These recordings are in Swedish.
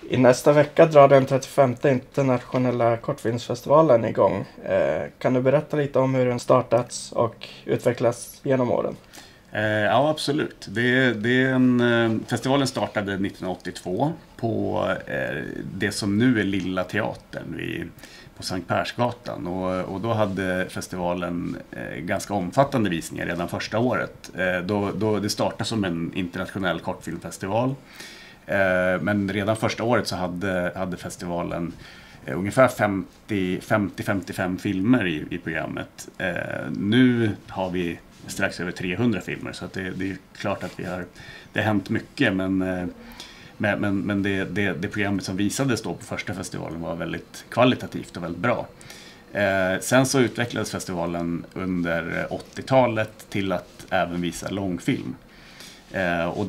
I nästa vecka drar den 35:e internationella kortfilmsfestivalen igång. Kan du berätta lite om hur den startats och utvecklats genom åren? Ja, absolut. Festivalen startade 1982 på det som nu är Lilla Teatern på Sankt Persgatan. Och då hade festivalen ganska omfattande visningar redan första året. Då det startade som en internationell kortfilmfestival. Men redan första året så hade festivalen ungefär 50-55 filmer i programmet. Nu har vi strax över 300 filmer, så att det är klart att det har hänt mycket, men det programmet som visades då på första festivalen var väldigt kvalitativt och väldigt bra. Sen så utvecklades festivalen under 80-talet till att även visa långfilm. Och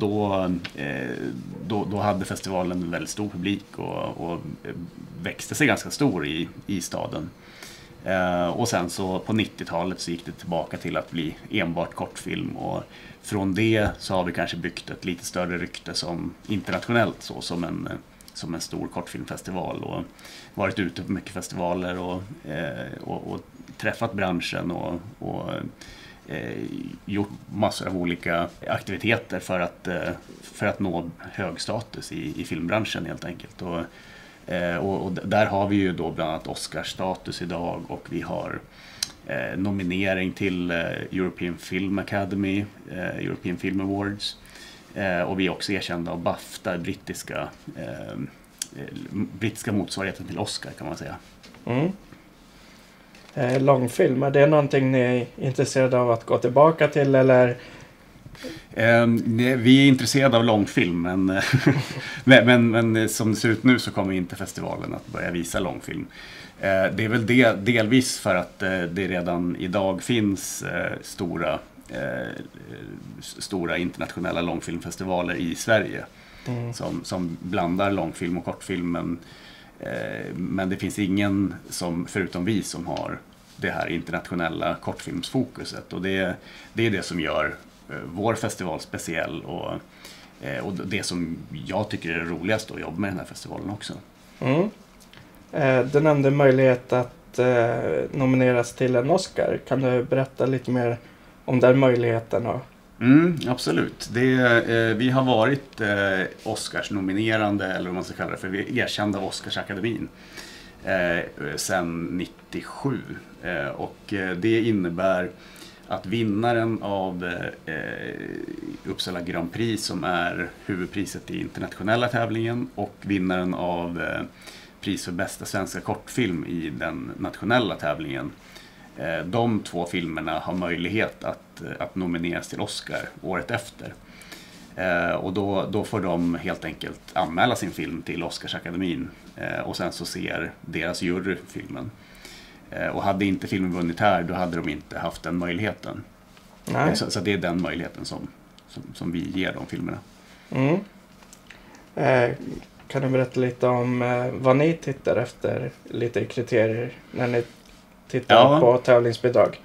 då hade festivalen en väldigt stor publik och växte sig ganska stor i staden. Och sen så på 90-talet så gick det tillbaka till att bli enbart kortfilm, och från det så har vi kanske byggt ett lite större rykte som internationellt, så som en stor kortfilmfestival, och varit ute på mycket festivaler och träffat branschen och gjort massor av olika aktiviteter för att nå hög status i filmbranschen helt enkelt. Och där har vi ju då bland annat Oscarsstatus idag, och vi har nominering till European Film Academy, European Film Awards, och vi är också erkända av BAFTA, brittiska motsvarigheten till Oscar kan man säga. Långfilm, är det någonting ni är intresserade av att gå tillbaka till, eller? Vi är intresserade av långfilm, men som det ser ut nu så kommer inte festivalen att börja visa långfilm. Det är väl delvis för att det redan idag finns stora internationella långfilmfestivaler i Sverige som blandar långfilm och kortfilm, men det finns ingen förutom vi som har det här internationella kortfilmsfokuset, och det är det som gör vår festival speciell, och det som jag tycker är roligast att jobba med den här festivalen också. Du nämnde möjlighet att nomineras till en Oscar. Kan du berätta lite mer om den möjligheten? Absolut. Vi har varit Oscars-nominerande, eller vad man ska kalla det för, vi är erkända av Oscarsakademin sedan 97. Och det innebär att vinnaren av Uppsala Grand Prix, som är huvudpriset i internationella tävlingen, och vinnaren av pris för bästa svenska kortfilm i den nationella tävlingen, de två filmerna har möjlighet att nomineras till Oscar året efter. Och då får de helt enkelt anmäla sin film till Oscarsakademin, och sen så ser deras jury filmen. Och hade inte filmen vunnit här, då hade de inte haft den möjligheten. Så det är den möjligheten som vi ger de filmerna. Kan du berätta lite om vad ni tittar efter, lite kriterier när ni tittar på tävlingsbidrag?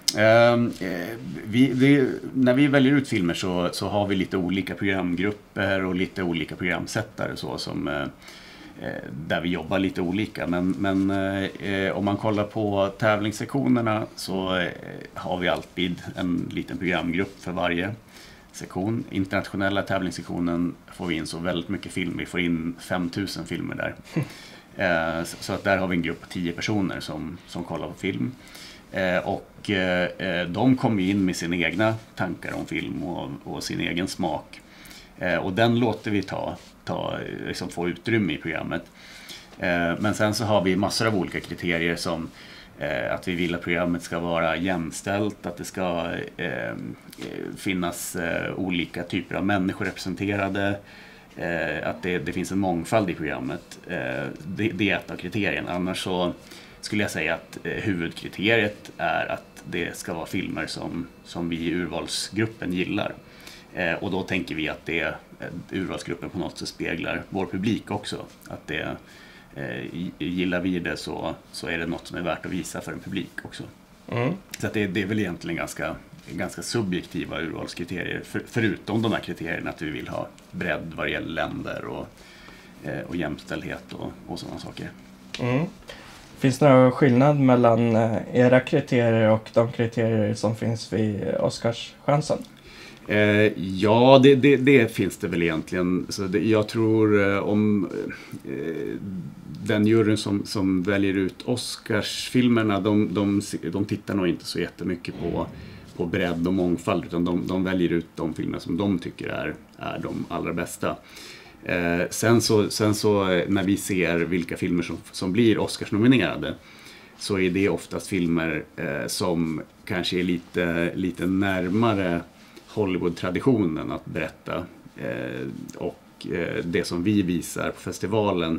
När vi väljer ut filmer så har vi lite olika programgrupper och lite olika programsättare där vi jobbar lite olika, men om man kollar på tävlingssektionerna så har vi alltid en liten programgrupp för varje sektion. Internationella tävlingssektionen får vi in så väldigt mycket film, vi får in 5000 filmer där. Så att där har vi en grupp på 10 personer som kollar på film. Och de kommer in med sina egna tankar om film och sin egen smak. Och den låter vi liksom få utrymme i programmet. Men sen så har vi massor av olika kriterier, som att vi vill att programmet ska vara jämställt, att det ska finnas olika typer av människor representerade, att det finns en mångfald i programmet. Det är ett av kriterierna. Annars så skulle jag säga att huvudkriteriet är att det ska vara filmer som vi i urvalsgruppen gillar. Och då tänker vi att urvalsgruppen på något sätt speglar vår publik också. Att gillar vi det så är det något som är värt att visa för en publik också. Så att det är väl egentligen ganska subjektiva urvalskriterier, förutom de här kriterierna att vi vill ha bredd vad det gäller länder och jämställdhet och sådana saker. Mm. Finns det någon skillnad mellan era kriterier och de kriterier som finns vid Oscarschansen? Ja, det finns det väl egentligen. Så jag tror om den juryn som väljer ut Oscarsfilmerna, de tittar nog inte så jättemycket på bredd och mångfald, utan de väljer ut de filmer som de tycker är de allra bästa. Sen så när vi ser vilka filmer som blir Oscarsnominerade, så är det oftast filmer som kanske är lite närmare Hollywood-traditionen att berätta, och det som vi visar på festivalen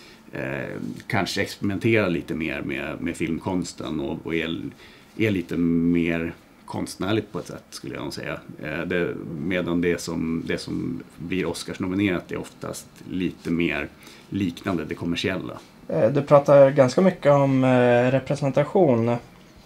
kanske experimenterar lite mer med filmkonsten och är lite mer konstnärligt på ett sätt, skulle jag nog säga. Medan det som blir Oscars-nominerat är oftast lite mer liknande det kommersiella. Du pratar ganska mycket om representation.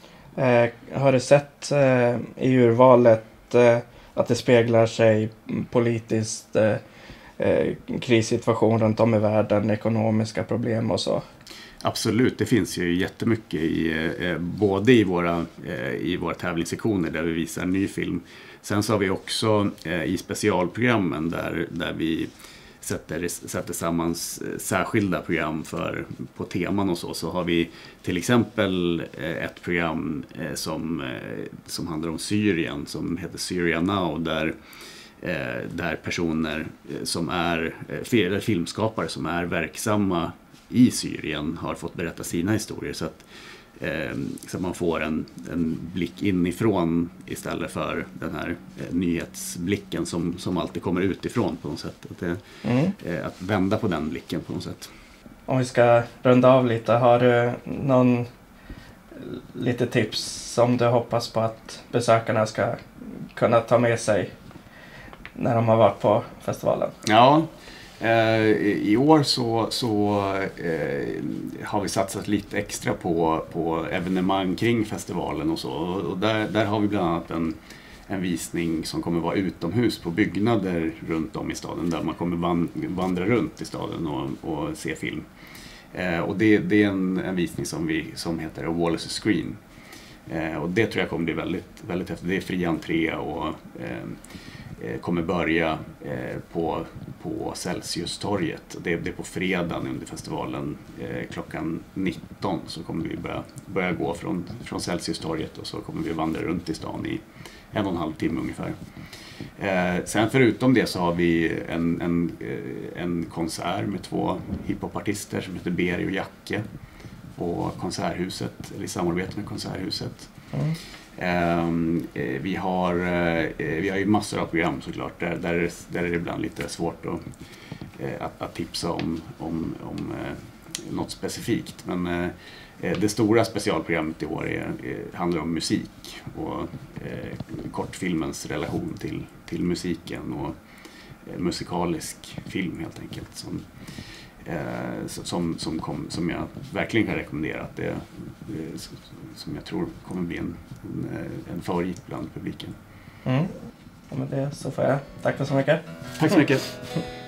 Har du sett i urvalet att det speglar sig politiskt, krissituation runt om i världen, ekonomiska problem och så? Absolut, det finns ju jättemycket både i våra tävlingssektioner där vi visar ny film. Sen så har vi också i specialprogrammen där vi sätter samman särskilda program på teman och så har vi till exempel ett program som handlar om Syrien, som heter Syria Now, där personer som är filmskapare som är verksamma i Syrien har fått berätta sina historier, så att man får en blick inifrån istället för den här nyhetsblicken som alltid kommer utifrån på något sätt. Att vända på den blicken på något sätt. Om vi ska runda av lite, har du lite tips som du hoppas på att besökarna ska kunna ta med sig när de har varit på festivalen? Ja, i år så har vi satsat lite extra på evenemang kring festivalen och så. Och där har vi bland annat en visning som kommer vara utomhus på byggnader runt om i staden, där man kommer vandra runt i staden och se film. Och det är en visning som heter A Wall is a Screen. Och det tror jag kommer bli väldigt, väldigt häftigt. Det är fri entré och kommer börja på Celsius-torget. Det är på fredagen under festivalen klockan 19, så kommer vi börja gå från Celsius-torget, och så kommer vi vandra runt i stan i 1,5 timme ungefär. Sen förutom det så har vi en konsert med 2 hiphopartister som heter Beri och Jacke på Konserthuset, eller i samarbete med Konserthuset. Vi har ju massor av program såklart, där är det ibland lite svårt att tipsa om något specifikt, men det stora specialprogrammet i år handlar om musik och kortfilmens relation till musiken och musikalisk film helt enkelt, som jag verkligen kan rekommendera, att som jag tror kommer bli en favorit bland publiken. Ja, men det så får jag. Tack så mycket. Tack så mycket.